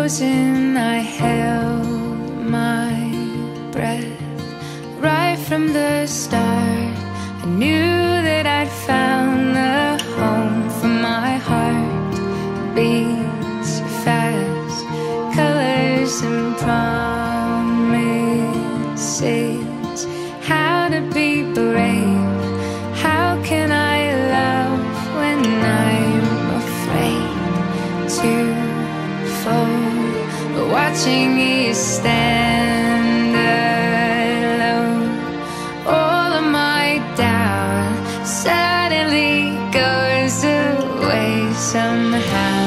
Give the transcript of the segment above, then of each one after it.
frozen, I held my breath. Right from the start, I knew that I'd found the home for my heart. Beats fast, colors and promises. How to be brave, how can I love when I'm afraid to fall? Watching you stand alone, all of my doubt suddenly goes away somehow.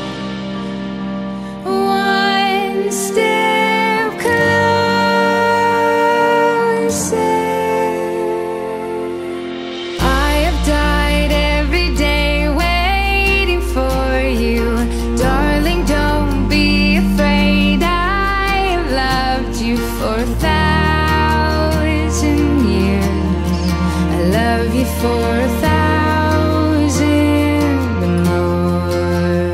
One step closer. I have died every day waiting for you. Darling, don't be afraid. I have loved you for 1,000 years. I love you for 1,000 more.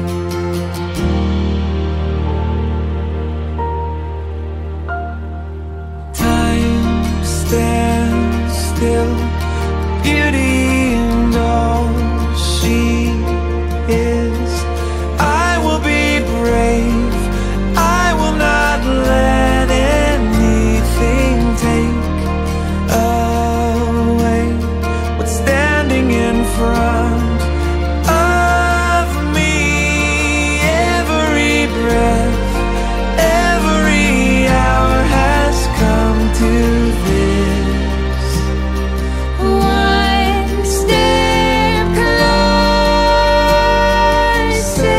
Time stands still, beauty and all she is. I will be brave, I will not let anything take away what's standing in front of me. Every breath, every hour has come to this. One step closer.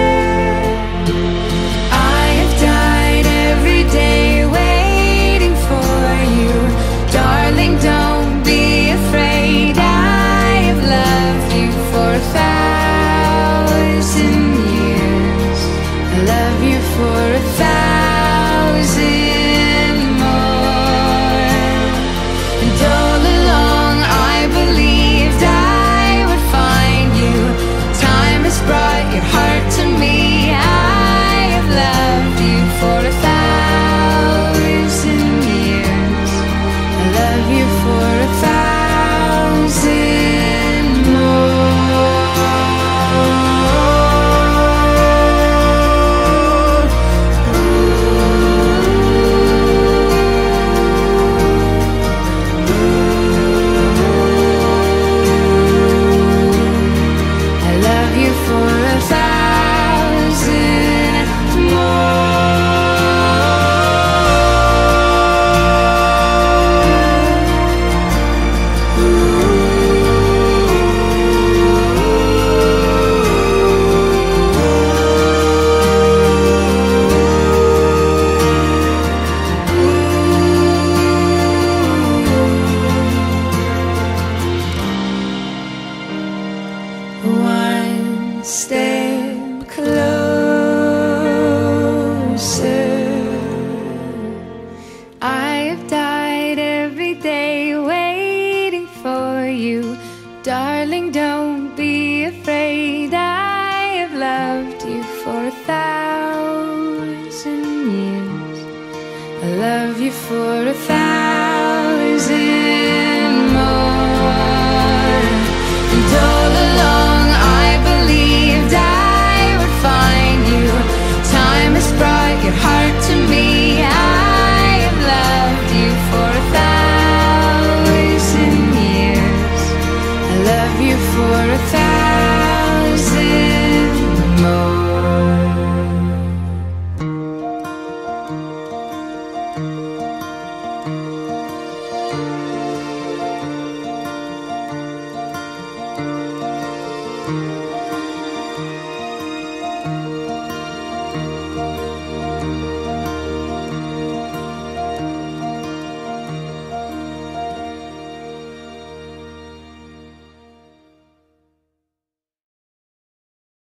I have died every day waiting for you. Darling, don't be afraid. I have loved you for 1,000 years. I love you for 1,000 more. And all along I believed I would find you. Time has brought your heart to me. I have loved you for 1,000 years. I love you for 1,000 more. I love you for 1,000 One step closer. I have died every day waiting for you. Darling, don't be afraid. I have loved you for 1,000 years. I love you for 1,000